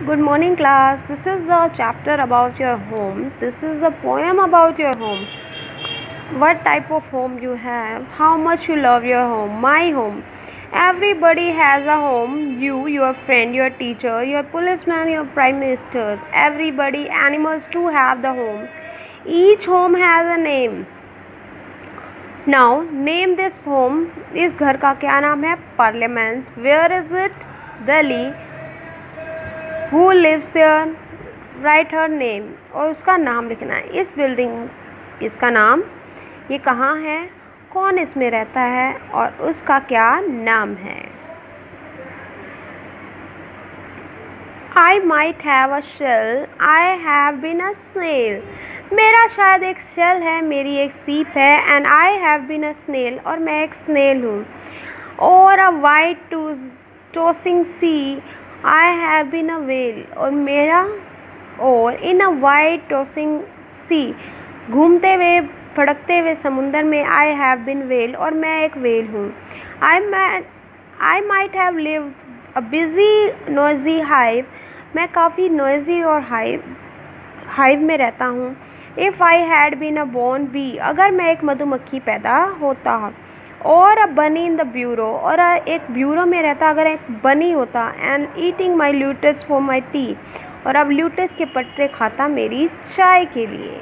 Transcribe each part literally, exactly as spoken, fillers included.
Good morning, class. This is the chapter about your home. This is a poem about your home. What type of home you have, how much you love your home. My home. Everybody has a home. You, your friend, your teacher, your policeman, your prime minister. Everybody, animals too have the home. Each home has a name. Now, name this home. इस घर का क्या नाम है? Parliament. Where is it? Delhi. Who lives there? Write her name. और उसका नाम लिखना है. इस बिल्डिंग, इसका नाम, ये कहाँ है, कौन इसमें रहता है और उसका क्या नाम है. I might have a shell. I have been a snail. मेरा शायद एक शेल है, मेरी एक सीप है. And I have been a snail. और मैं एक स्नेल हूँ. Or a white tossing sea. I have been a whale. और मेरा, और in a white tossing sea, घूमते हुए फड़कते हुए समुंदर में I have been whale. और मैं एक whale हूँ. I might, I might have lived a busy noisy hive. मैं काफ़ी noisy और hive hive में रहता हूँ. If I had been a born bee. अगर मैं एक मधुमक्खी पैदा होता. और अ बनी इन द ब्यूरो. और एक ब्यूरो में रहता अगर एक बनी होता. And eating my lotus for my tea. और अब ल्यूटस के पत्ते खाता मेरी चाय के लिए.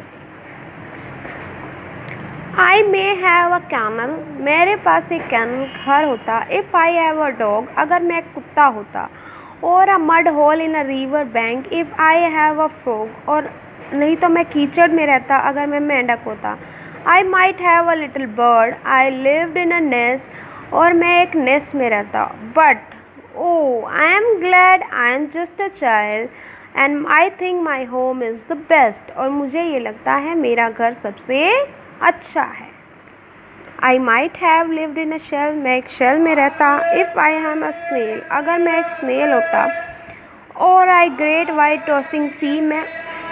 I may have a kennel. मेरे पास एक कैनल घर होता. If I have a dog. अगर मैं एक कुत्ता होता. और a mud hole in a river bank. If I have a frog. और नहीं तो मैं कीचड़ में रहता अगर मैं मेंढक होता. I might have a little bird. I lived in a nest. और मैं एक नेस्ट में रहता. But oh, I am glad I am just a child. And I think my home is the best. और मुझे ये लगता है मेरा घर सबसे अच्छा है. I might have lived in a shell. मैं एक शेल में रहता. If I am a snail. अगर मैं एक स्नेल होता. Or I great white tossing sea. मैं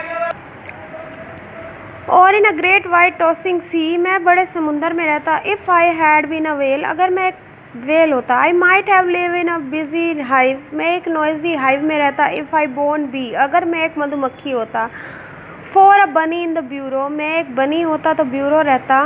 और in a great white tossing sea. मैं बड़े समुंदर में रहता. If I had been a whale. अगर मैं एक वेल होता. I might have live in a busy hive. मैं एक नॉइजी हाइव में रहता. If I born bee. अगर मैं एक मधुमक्खी होता. फॉर अ बनी इन द ब्यूरो. मैं एक बनी होता तो ब्यूरो रहता.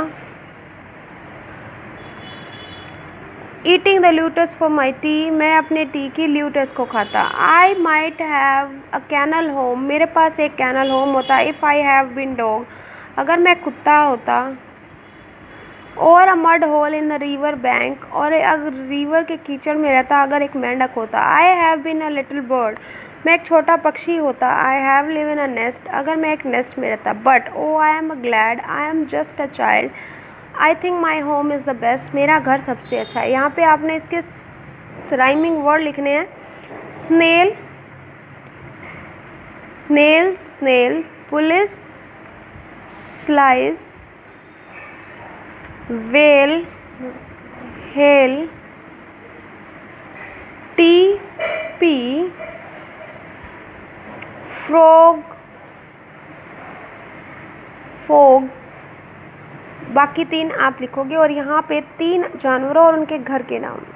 Eating the lotus for my tea. मैं अपने टी की ल्यूटस को खाता. I might have a kennel home. मेरे पास एक कैनल होम होता. If I have been dog. अगर मैं कुत्ता होता. और a mud hole in the river bank. और अगर रिवर के कीचड़ में रहता अगर एक मेंढक होता. I have been a little bird. मैं एक छोटा पक्षी होता. I have live in a nest. अगर मैं एक नेस्ट में रहता. But oh I am glad I am just a child. I think my home is the best. मेरा घर सबसे अच्छा है. यहाँ पे आपने इसके राइमिंग वर्ड लिखने हैं. Snail, snail, snail, police, slice, whale, hail, tea, pea, frog, fog. बाकी तीन आप लिखोगे और यहाँ पे तीन जानवरों और उनके घर के नाम.